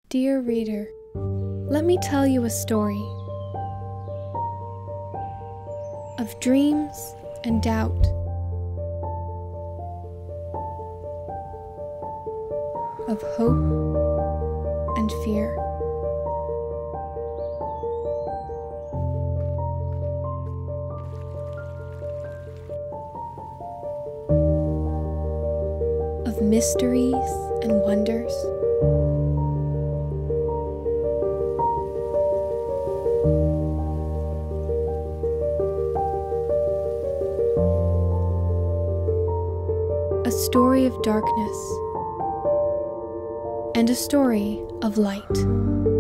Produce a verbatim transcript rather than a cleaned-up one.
Dear reader, let me tell you a story of dreams and doubt, of hope and fear, of mysteries and wonders, a story of darkness and a story of light.